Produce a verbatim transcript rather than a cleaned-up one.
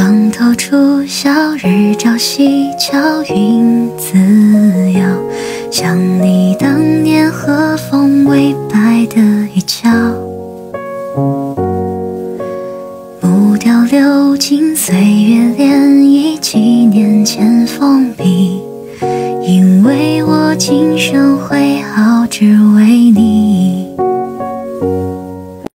窗透出晓日朝夕，巧云自摇，想你当年和风微摆的衣角。木雕流金岁月涟漪，几年前封笔，因为我今生会好，只为